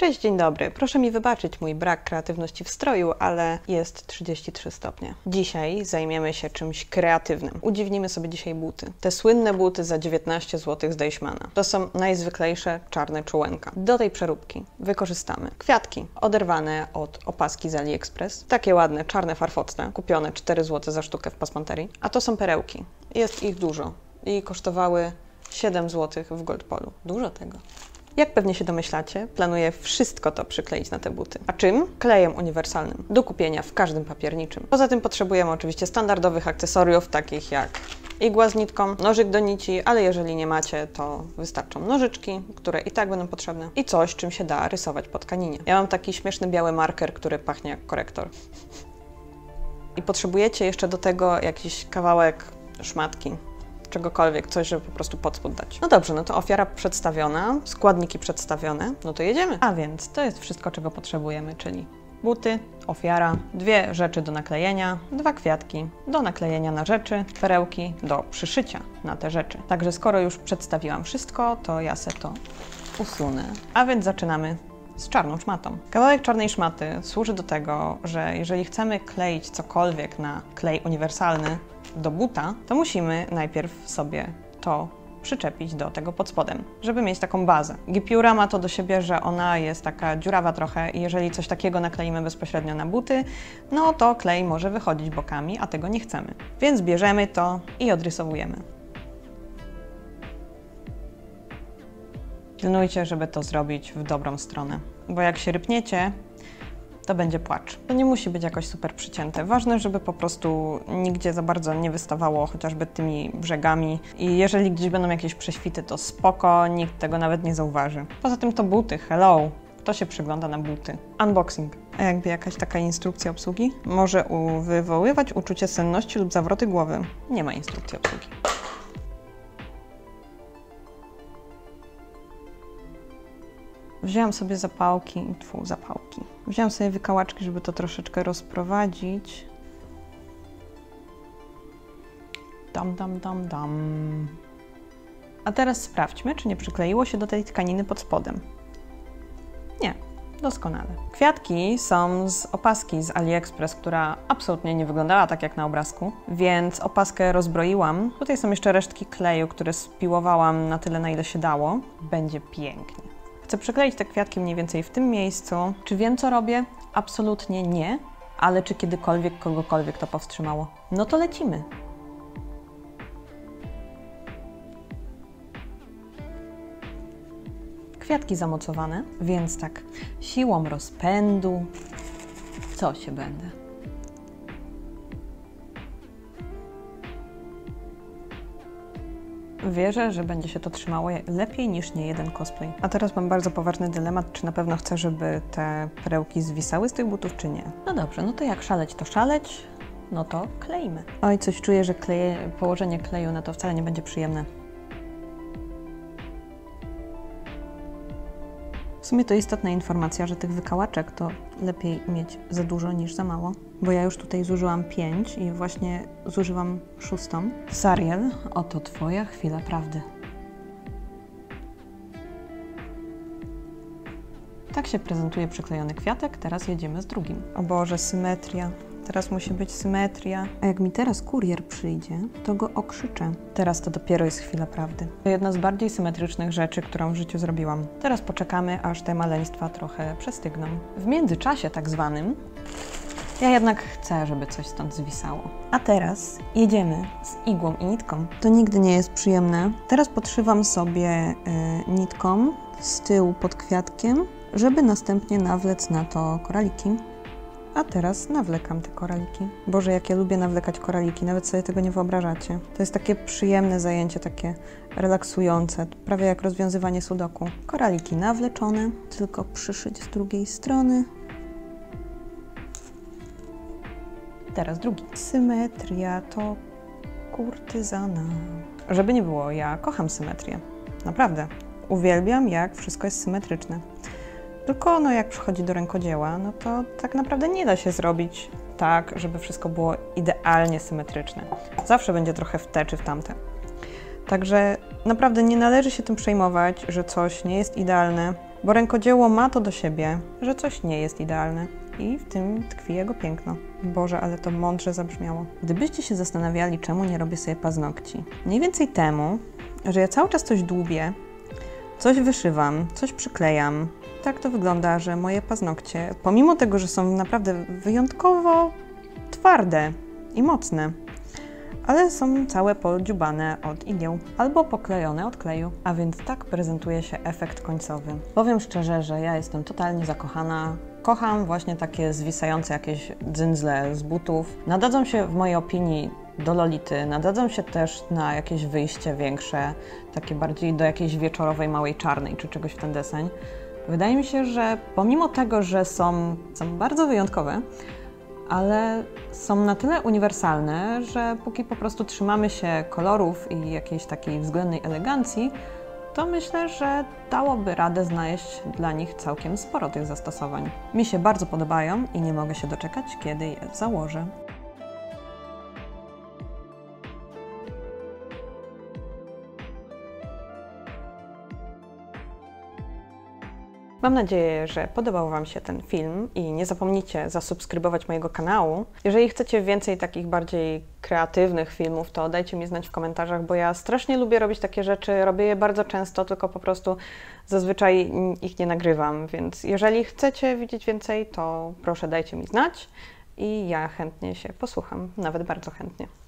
Cześć, dzień dobry. Proszę mi wybaczyć mój brak kreatywności w stroju, ale jest 33 stopnie. Dzisiaj zajmiemy się czymś kreatywnym. Udziwnimy sobie dzisiaj buty. Te słynne buty za 19 zł z Deichmana. To są najzwyklejsze czarne czołenka. Do tej przeróbki wykorzystamy kwiatki oderwane od opaski z AliExpress. Takie ładne, czarne, farfocne, kupione 4 zł za sztukę w Passmanterii. A to są perełki. Jest ich dużo i kosztowały 7 zł w Goldpolu. Dużo tego. Jak pewnie się domyślacie, planuję wszystko to przykleić na te buty. A czym? Klejem uniwersalnym, do kupienia w każdym papierniczym. Poza tym potrzebujemy oczywiście standardowych akcesoriów, takich jak igła z nitką, nożyk do nici, ale jeżeli nie macie, to wystarczą nożyczki, które i tak będą potrzebne, i coś, czym się da rysować po tkaninie. Ja mam taki śmieszny biały marker, który pachnie jak korektor. I potrzebujecie jeszcze do tego jakiś kawałek szmatki, czegokolwiek, coś, żeby po prostu pod spód dać. No dobrze, no to ofiara przedstawiona, składniki przedstawione, no to jedziemy. A więc to jest wszystko, czego potrzebujemy, czyli buty, ofiara, 2 rzeczy do naklejenia, 2 kwiatki do naklejenia na rzeczy, perełki do przyszycia na te rzeczy. Także skoro już przedstawiłam wszystko, to ja se to usunę. A więc zaczynamy z czarną szmatą. Kawałek czarnej szmaty służy do tego, że jeżeli chcemy kleić cokolwiek na klej uniwersalny do buta, to musimy najpierw sobie to przyczepić do tego pod spodem, żeby mieć taką bazę. Gipiura ma to do siebie, że ona jest taka dziurawa trochę i jeżeli coś takiego nakleimy bezpośrednio na buty, no to klej może wychodzić bokami, a tego nie chcemy. Więc bierzemy to i odrysowujemy. Pilnujcie, żeby to zrobić w dobrą stronę, bo jak się rypniecie, to będzie płacz. To nie musi być jakoś super przycięte. Ważne, żeby po prostu nigdzie za bardzo nie wystawało, chociażby tymi brzegami. I jeżeli gdzieś będą jakieś prześwity, to spoko, nikt tego nawet nie zauważy. Poza tym to buty, hello! Kto się przygląda na buty? Unboxing. A jakby jakaś taka instrukcja obsługi? Może wywoływać uczucie senności lub zawroty głowy. Nie ma instrukcji obsługi. Wzięłam sobie zapałki, Wzięłam sobie wykałaczki, żeby to troszeczkę rozprowadzić. Dam. A teraz sprawdźmy, czy nie przykleiło się do tej tkaniny pod spodem. Nie, doskonale. Kwiatki są z opaski z AliExpress, która absolutnie nie wyglądała tak jak na obrazku, więc opaskę rozbroiłam. Tutaj są jeszcze resztki kleju, które spiłowałam na tyle, na ile się dało. Będzie pięknie. Chcę przykleić te kwiatki mniej więcej w tym miejscu. Czy wiem, co robię? Absolutnie nie, ale czy kiedykolwiek kogokolwiek to powstrzymało? No to lecimy. Kwiatki zamocowane, więc tak siłą rozpędu, co się będę. Wierzę, że będzie się to trzymało lepiej niż niejeden cosplay. A teraz mam bardzo poważny dylemat, czy na pewno chcę, żeby te perełki zwisały z tych butów, czy nie. No dobrze, no to jak szaleć, to szaleć, no to kleimy. Oj, coś czuję, że położenie kleju na to wcale nie będzie przyjemne. W sumie to istotna informacja, że tych wykałaczek to lepiej mieć za dużo niż za mało, bo ja już tutaj zużyłam 5 i właśnie zużywam 6. Sariel, oto Twoja chwila prawdy. Tak się prezentuje przyklejony kwiatek, teraz jedziemy z drugim. O Boże, symetria. Teraz musi być symetria. A jak mi teraz kurier przyjdzie, to go okrzyczę. Teraz to dopiero jest chwila prawdy. To jedna z bardziej symetrycznych rzeczy, którą w życiu zrobiłam. Teraz poczekamy, aż te maleństwa trochę przestygną. W międzyczasie tak zwanym, ja jednak chcę, żeby coś stąd zwisało. A teraz jedziemy z igłą i nitką. To nigdy nie jest przyjemne. Teraz podszywam sobie nitką z tyłu pod kwiatkiem, żeby następnie nawlec na to koraliki. A teraz nawlekam te koraliki. Boże, jak ja lubię nawlekać koraliki, nawet sobie tego nie wyobrażacie. To jest takie przyjemne zajęcie, takie relaksujące, prawie jak rozwiązywanie sudoku. Koraliki nawleczone, tylko przyszyć z drugiej strony. Teraz drugi. Symetria to kurtyzana. Żeby nie było, ja kocham symetrię. Naprawdę. Uwielbiam, jak wszystko jest symetryczne. Tylko no, jak przychodzi do rękodzieła, no to tak naprawdę nie da się zrobić tak, żeby wszystko było idealnie symetryczne. Zawsze będzie trochę w te czy w tamte. Także naprawdę nie należy się tym przejmować, że coś nie jest idealne. Bo rękodzieło ma to do siebie, że coś nie jest idealne. I w tym tkwi jego piękno. Boże, ale to mądrze zabrzmiało. Gdybyście się zastanawiali, czemu nie robię sobie paznokci, mniej więcej temu, że ja cały czas coś dłubię, coś wyszywam, coś przyklejam. Tak to wygląda, że moje paznokcie, pomimo tego, że są naprawdę wyjątkowo twarde i mocne, ale są całe podziubane od igieł albo poklejone od kleju. A więc tak prezentuje się efekt końcowy. Powiem szczerze, że ja jestem totalnie zakochana. Kocham właśnie takie zwisające jakieś dzyndzle z butów. Nadadzą się w mojej opinii do Lolity, nadadzą się też na jakieś wyjście większe, takie bardziej do jakiejś wieczorowej małej czarnej czy czegoś w ten deseń. Wydaje mi się, że pomimo tego, że są bardzo wyjątkowe, ale są na tyle uniwersalne, że póki po prostu trzymamy się kolorów i jakiejś takiej względnej elegancji, to myślę, że dałoby radę znaleźć dla nich całkiem sporo tych zastosowań. Mi się bardzo podobają i nie mogę się doczekać, kiedy je założę. Mam nadzieję, że podobał Wam się ten film i nie zapomnijcie zasubskrybować mojego kanału. Jeżeli chcecie więcej takich bardziej kreatywnych filmów, to dajcie mi znać w komentarzach, bo ja strasznie lubię robić takie rzeczy, robię je bardzo często, tylko po prostu zazwyczaj ich nie nagrywam, więc jeżeli chcecie widzieć więcej, to proszę dajcie mi znać i ja chętnie się posłucham, nawet bardzo chętnie.